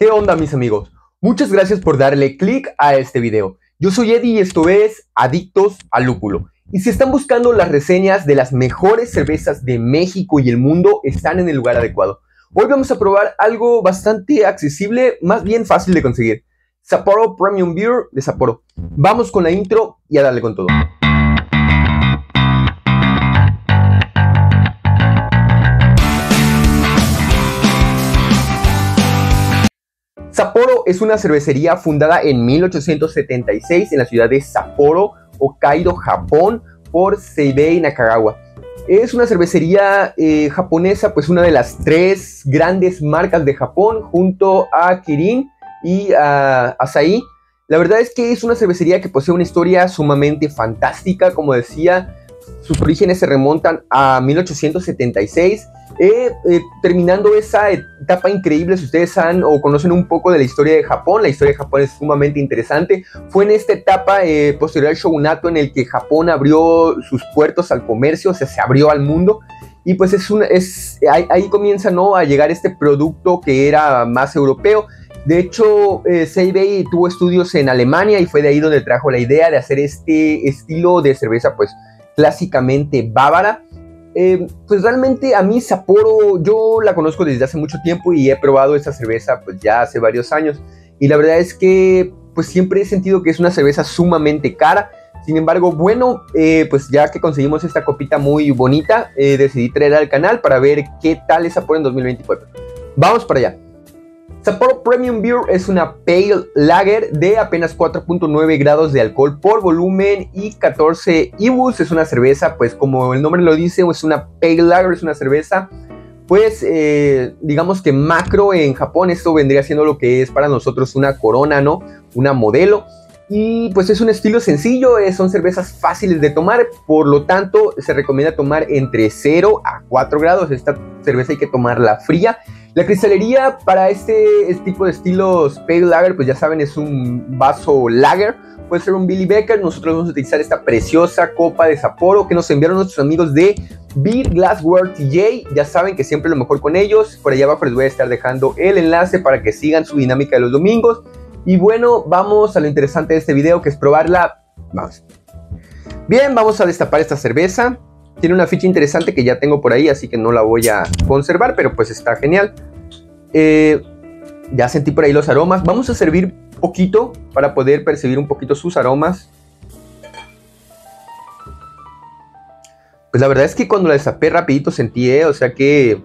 ¿Qué onda, mis amigos? Muchas gracias por darle clic a este video. Yo soy Eddie y esto es Adictos al Lúpulo. Y si están buscando las reseñas de las mejores cervezas de México y el mundo, están en el lugar adecuado. Hoy vamos a probar algo bastante accesible, más bien fácil de conseguir. Sapporo Premium Beer de Sapporo. Vamos con la intro y a darle con todo. Sapporo es una cervecería fundada en 1876 en la ciudad de Sapporo, Hokkaido, Japón, por Seibei Nakagawa. Es una cervecería japonesa, pues una de las tres grandes marcas de Japón, junto a Kirin y a Asahi. La verdad es que es una cervecería que posee una historia sumamente fantástica. Como decía, sus orígenes se remontan a 1876. Terminando esa etapa increíble, si ustedes han o conocen un poco de la historia de Japón, la historia de Japón es sumamente interesante. Fue en esta etapa posterior al shogunato en el que Japón abrió sus puertos al comercio, o sea, se abrió al mundo. Y pues ahí comienza, ¿no?, a llegar este producto que era más europeo. De hecho, Seibei tuvo estudios en Alemania y fue de ahí donde trajo la idea de hacer este estilo de cerveza, pues clásicamente bávara. Pues realmente a mí Sapporo, yo la conozco desde hace mucho tiempo y he probado esta cerveza pues ya hace varios años. Y la verdad es que pues siempre he sentido que es una cerveza sumamente cara. Sin embargo, bueno, pues ya que conseguimos esta copita muy bonita, decidí traerla al canal para ver qué tal es Sapporo en 2024. Vamos para allá. Sapporo Premium Beer es una Pale Lager de apenas 4.9 grados de alcohol por volumen y 14 IBUs. Es una cerveza, pues como el nombre lo dice, es una Pale Lager, es una cerveza, pues digamos que macro en Japón. Esto vendría siendo lo que es para nosotros una Corona, ¿no? Una modelo. Y pues es un estilo sencillo, son cervezas fáciles de tomar, por lo tanto se recomienda tomar entre 0 a 4 grados. Esta cerveza hay que tomarla fría. La cristalería para este tipo de estilos Pale Lager, pues ya saben, es un vaso lager, puede ser un Billy Becker. Nosotros vamos a utilizar esta preciosa copa de Sapporo que nos enviaron nuestros amigos de Beer Glassware TJ. Ya saben que siempre lo mejor con ellos. Por allá abajo les voy a estar dejando el enlace para que sigan su dinámica de los domingos. Y bueno, vamos a lo interesante de este video, que es probarla. Vamos. Bien, vamos a destapar esta cerveza. Tiene una ficha interesante que ya tengo por ahí, así que no la voy a conservar, pero pues está genial. Ya sentí por ahí los aromas. Vamos a servir poquito para poder percibir un poquito sus aromas. Pues la verdad es que cuando la destapé rapidito sentí, o sea que...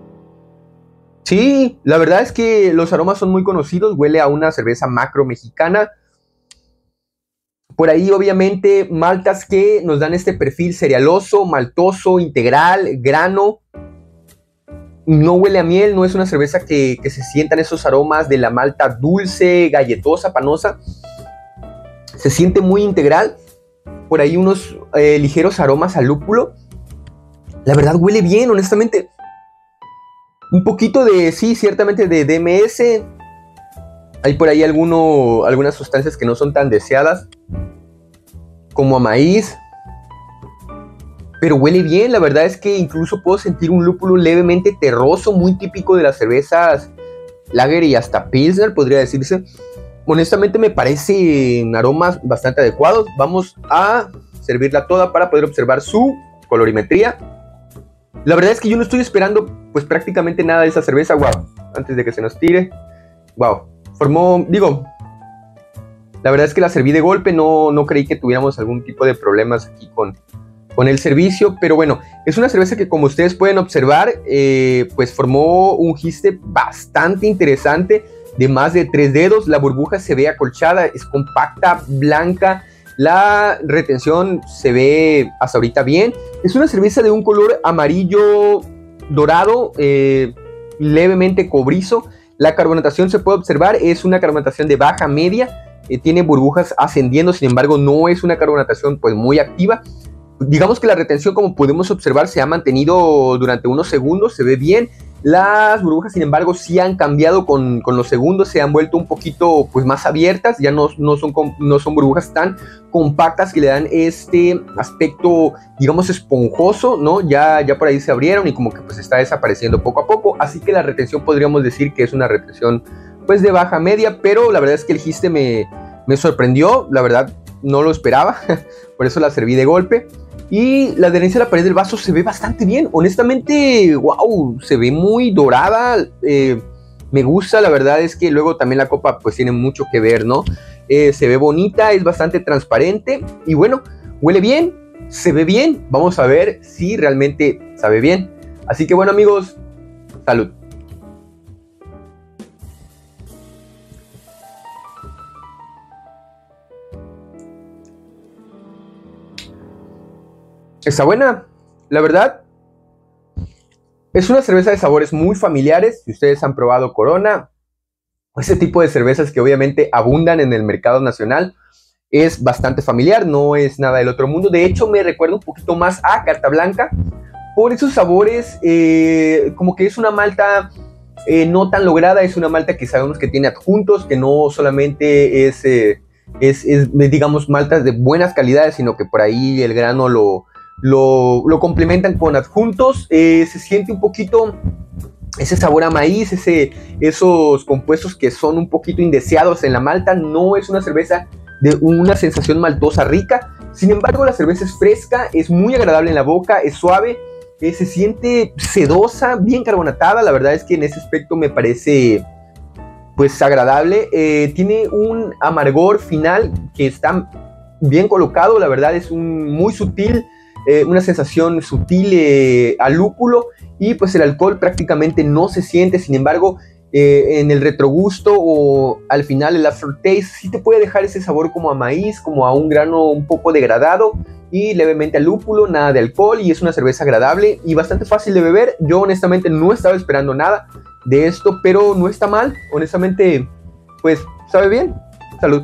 Sí, la verdad es que los aromas son muy conocidos. Huele a una cerveza macro mexicana. Por ahí obviamente maltas que nos dan este perfil cerealoso, maltoso, integral, grano. No huele a miel, no es una cerveza que se sientan esos aromas de la malta dulce, galletosa, panosa. Se siente muy integral. Por ahí unos ligeros aromas a lúpulo. La verdad huele bien, honestamente. Un poquito de, sí, ciertamente de DMS. Hay por ahí algunas sustancias que no son tan deseadas, como a maíz. Pero huele bien, la verdad es que incluso puedo sentir un lúpulo levemente terroso, muy típico de las cervezas lager y hasta pilsner, podría decirse. Honestamente me parecen aromas bastante adecuados. Vamos a servirla toda para poder observar su colorimetría. La verdad es que yo no estoy esperando pues prácticamente nada de esa cerveza. Wow, antes de que se nos tire. Wow, la verdad es que la serví de golpe. No creí que tuviéramos algún tipo de problemas aquí con el servicio, pero bueno, es una cerveza que, como ustedes pueden observar, pues formó un giste bastante interesante de más de 3 dedos. La burbuja se ve acolchada, es compacta, blanca. La retención se ve hasta ahorita bien. Es una cerveza de un color amarillo dorado, levemente cobrizo. La carbonatación se puede observar, es una carbonatación de baja media. Tiene burbujas ascendiendo, sin embargo no es una carbonatación pues muy activa. Digamos que la retención, como podemos observar, se ha mantenido durante unos segundos, se ve bien. Las burbujas, sin embargo, sí han cambiado con los segundos, se han vuelto un poquito pues más abiertas, ya no son burbujas tan compactas que le dan este aspecto, digamos, esponjoso, ¿no? Ya por ahí se abrieron y como que pues está desapareciendo poco a poco, así que la retención podríamos decir que es una retención pues de baja media, pero la verdad es que el giste me sorprendió, la verdad no lo esperaba, por eso la serví de golpe. Y la adherencia a la pared del vaso se ve bastante bien, honestamente, wow, se ve muy dorada, me gusta, la verdad es que luego también la copa pues tiene mucho que ver, ¿no? Se ve bonita, es bastante transparente y bueno, huele bien, se ve bien, vamos a ver si realmente sabe bien. Así que bueno amigos, salud. Está buena, la verdad. Es una cerveza de sabores muy familiares. Si ustedes han probado Corona, ese tipo de cervezas que obviamente abundan en el mercado nacional, es bastante familiar, no es nada del otro mundo. De hecho, me recuerda un poquito más a Carta Blanca por esos sabores, como que es una malta no tan lograda, es una malta que sabemos que tiene adjuntos, que no solamente es digamos, maltas de buenas calidades, sino que por ahí el grano lo complementan con adjuntos. Se siente un poquito ese sabor a maíz, esos compuestos que son un poquito indeseados en la malta. No es una cerveza de una sensación maltosa rica, sin embargo la cerveza es fresca, es muy agradable en la boca, es suave, se siente sedosa, bien carbonatada. La verdad es que en ese aspecto me parece pues agradable. Tiene un amargor final que está bien colocado, la verdad es muy sutil, una sensación sutil a lúpulo, y pues el alcohol prácticamente no se siente. Sin embargo, en el retrogusto o al final el aftertaste sí te puede dejar ese sabor como a maíz, como a un grano un poco degradado y levemente a lúpulo, nada de alcohol, y es una cerveza agradable y bastante fácil de beber. Yo honestamente no estaba esperando nada de esto, pero no está mal, honestamente pues sabe bien. Salud.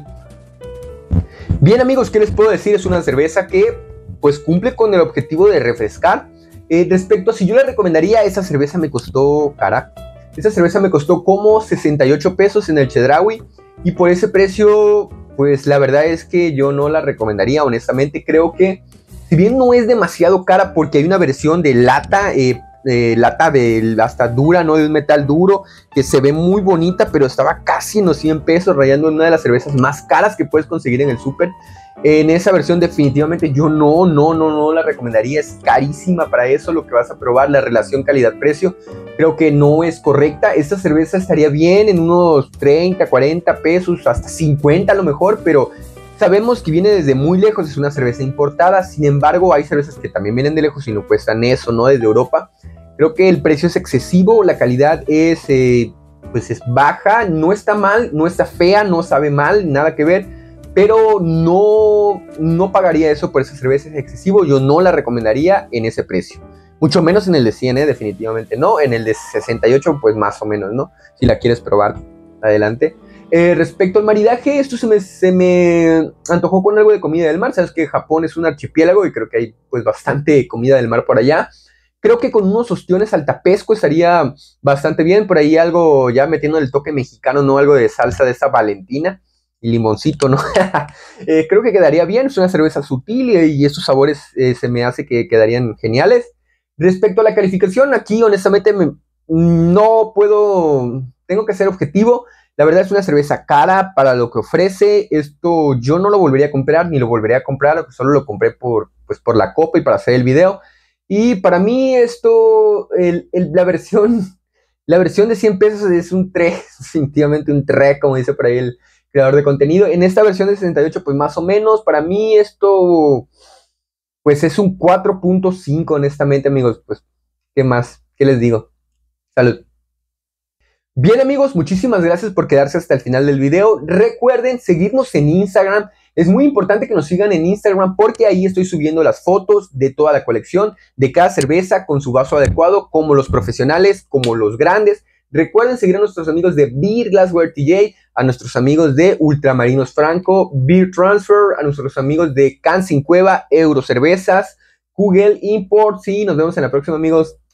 Bien amigos, ¿qué les puedo decir? Es una cerveza que pues cumple con el objetivo de refrescar. Respecto a si yo la recomendaría, esa cerveza me costó cara. Esa cerveza me costó como 68 pesos en el Chedraui, y por ese precio pues la verdad es que yo no la recomendaría, honestamente. Creo que si bien no es demasiado cara, porque hay una versión de lata, lata hasta dura, ¿no? De un metal duro, que se ve muy bonita, pero estaba casi en los 100 pesos, rayando en una de las cervezas más caras que puedes conseguir en el súper. En esa versión definitivamente yo no la recomendaría, es carísima para eso lo que vas a probar. La relación calidad-precio creo que no es correcta. Esta cerveza estaría bien en unos 30, 40 pesos, hasta 50 a lo mejor, pero sabemos que viene desde muy lejos, es una cerveza importada. Sin embargo, hay cervezas que también vienen de lejos y no cuestan eso, ¿no? Desde Europa. Creo que el precio es excesivo, la calidad es, pues es baja, no está mal, no está fea, no sabe mal, nada que ver, pero no pagaría eso por esa cerveza, es excesivo. Yo no la recomendaría en ese precio, mucho menos en el de 100, definitivamente no. En el de 68 pues más o menos, ¿no? Si la quieres probar, adelante. Respecto al maridaje, esto se me antojó con algo de comida del mar. Sabes que Japón es un archipiélago y creo que hay pues bastante comida del mar por allá. Creo que con unos ostiones al tapesco estaría bastante bien. Por ahí algo ya metiendo el toque mexicano, ¿no? Algo de salsa de esa Valentina y limoncito, ¿no? Creo que quedaría bien. Es una cerveza sutil y estos sabores se me hace que quedarían geniales. Respecto a la calificación, aquí honestamente no puedo, tengo que ser objetivo. La verdad es una cerveza cara para lo que ofrece. Esto yo no lo volvería a comprar, ni lo volvería a comprar, solo lo compré por la copa y para hacer el video. Y para mí esto, la versión de 100 pesos es un 3, definitivamente un 3, como dice por ahí el creador de contenido. En esta versión de 68, pues más o menos, para mí esto, pues es un 4.5, honestamente amigos. Pues, ¿qué más? ¿Qué les digo? Salud. Bien amigos, muchísimas gracias por quedarse hasta el final del video. Recuerden seguirnos en Instagram. Es muy importante que nos sigan en Instagram porque ahí estoy subiendo las fotos de toda la colección, de cada cerveza con su vaso adecuado, como los profesionales, como los grandes. Recuerden seguir a nuestros amigos de Beer Glassware TJ, a nuestros amigos de Ultramarinos Franco, Beer Transfer, a nuestros amigos de Can Sin Cueva, Euro Cervezas, Kugel Imports, y nos vemos en la próxima amigos.